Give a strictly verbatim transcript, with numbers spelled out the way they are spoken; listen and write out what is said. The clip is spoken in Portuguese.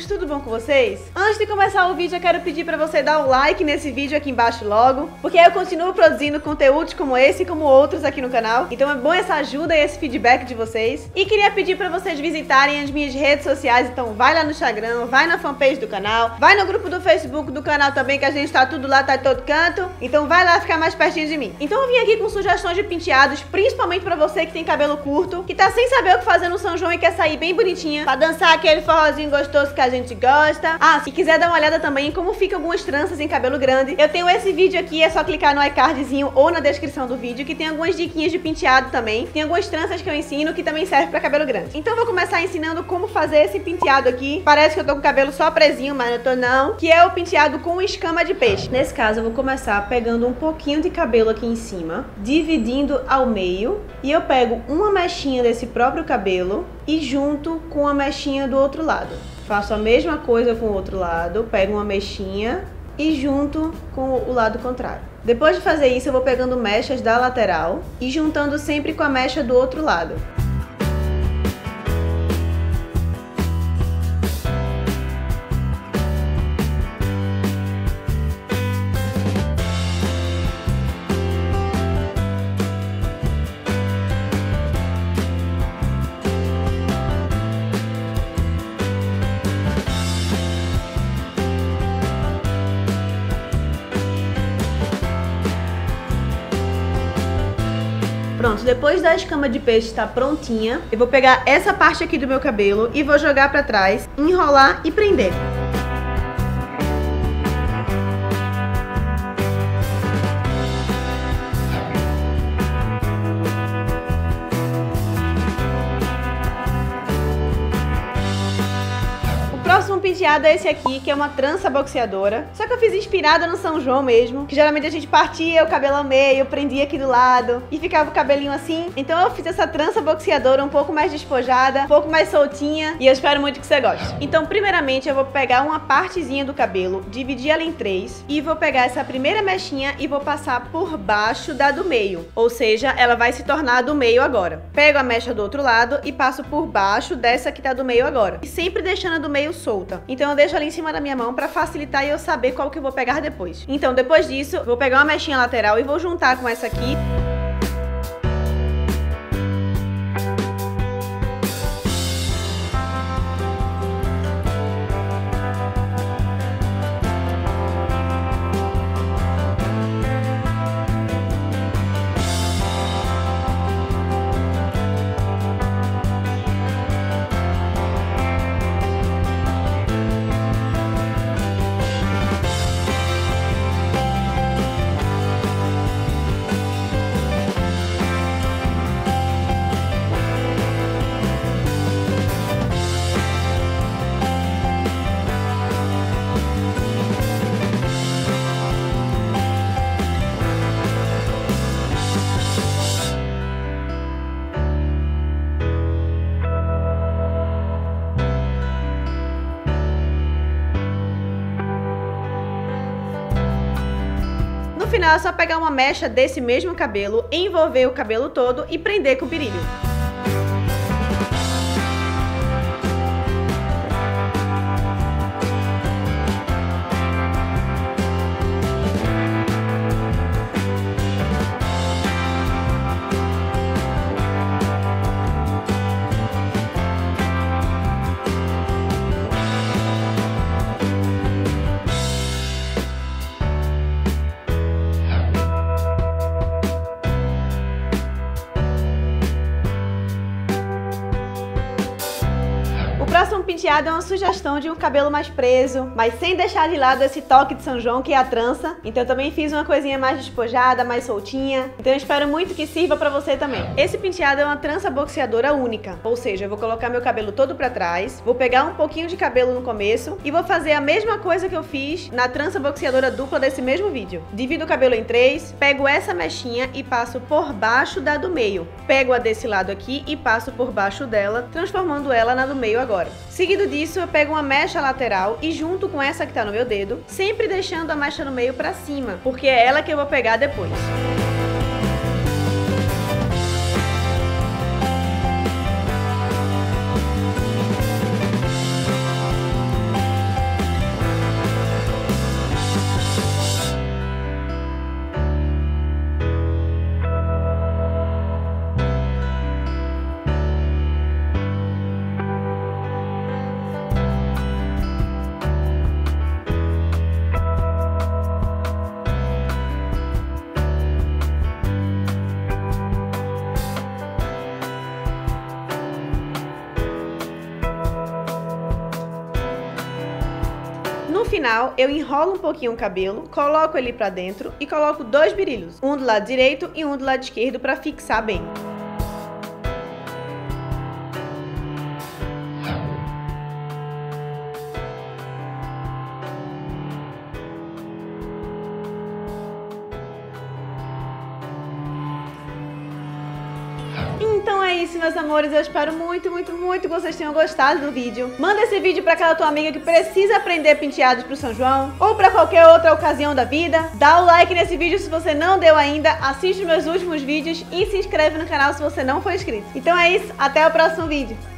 tudo bom com vocês? Antes de começar o vídeo, eu quero pedir pra você dar um like nesse vídeo aqui embaixo logo, porque eu continuo produzindo conteúdos como esse e como outros aqui no canal, então é bom essa ajuda e esse feedback de vocês. E queria pedir pra vocês visitarem as minhas redes sociais, então vai lá no Instagram, vai na fanpage do canal, vai no grupo do Facebook do canal também, que a gente tá tudo lá, tá em todo canto, então vai lá ficar mais pertinho de mim. Então eu vim aqui com sugestões de penteados, principalmente pra você que tem cabelo curto, que tá sem saber o que fazer no São João e quer sair bem bonitinha, pra dançar aquele forrozinho gostoso que a gente gosta. Ah, se quiser dar uma olhada também em como fica algumas tranças em cabelo grande, eu tenho esse vídeo aqui, é só clicar no iCardzinho ou na descrição do vídeo, que tem algumas diquinhas de penteado também. Tem algumas tranças que eu ensino que também serve pra cabelo grande. Então eu vou começar ensinando como fazer esse penteado aqui. Parece que eu tô com o cabelo só presinho, mas não tô não. Que é o penteado com escama de peixe. Nesse caso eu vou começar pegando um pouquinho de cabelo aqui em cima, dividindo ao meio, e eu pego uma mechinha desse próprio cabelo e junto com a mechinha do outro lado. Faço a mesma coisa com o outro lado, pego uma mechinha e junto com o lado contrário. Depois de fazer isso, eu vou pegando mechas da lateral e juntando sempre com a mecha do outro lado. Pronto, depois da escama de peixe estar prontinha, eu vou pegar essa parte aqui do meu cabelo e vou jogar pra trás, enrolar e prender. O próximo penteado é esse aqui, que é uma trança boxeadora. Só que eu fiz inspirada no São João mesmo, que geralmente a gente partia o cabelo ao meio, prendia aqui do lado e ficava o cabelinho assim. Então eu fiz essa trança boxeadora um pouco mais despojada, um pouco mais soltinha, e eu espero muito que você goste. Então primeiramente eu vou pegar uma partezinha do cabelo, dividir ela em três, e vou pegar essa primeira mechinha e vou passar por baixo da do meio. Ou seja, ela vai se tornar a do meio agora. Pego a mecha do outro lado e passo por baixo dessa que tá do meio agora. E sempre deixando a do meio solta. Então eu deixo ela em cima da minha mão pra facilitar e eu saber qual que eu vou pegar depois. Então depois disso, vou pegar uma mechinha lateral e vou juntar com essa aqui. No final é só pegar uma mecha desse mesmo cabelo, envolver o cabelo todo e prender com o perilho. O próximo penteado é uma sugestão de um cabelo mais preso, mas sem deixar de lado esse toque de São João que é a trança. Então eu também fiz uma coisinha mais despojada, mais soltinha. Então eu espero muito que sirva pra você também. Esse penteado é uma trança boxeadora única, ou seja, eu vou colocar meu cabelo todo pra trás, vou pegar um pouquinho de cabelo no começo e vou fazer a mesma coisa que eu fiz na trança boxeadora dupla desse mesmo vídeo. Divido o cabelo em três, pego essa mechinha e passo por baixo da do meio. Pego a desse lado aqui e passo por baixo dela, transformando ela na do meio agora. Seguido disso, eu pego uma mecha lateral e junto com essa que tá no meu dedo, sempre deixando a mecha no meio pra cima, porque é ela que eu vou pegar depois. final, eu enrolo um pouquinho o cabelo, coloco ele pra dentro e coloco dois berilhos, um do lado direito e um do lado esquerdo pra fixar bem. Então é isso, meus amores, eu espero muito, muito, muito que vocês tenham gostado do vídeo. Manda esse vídeo pra aquela tua amiga que precisa aprender penteados pro São João, ou pra qualquer outra ocasião da vida. Dá o like nesse vídeo se você não deu ainda, assiste os meus últimos vídeos e se inscreve no canal se você não for inscrito. Então é isso, até o próximo vídeo.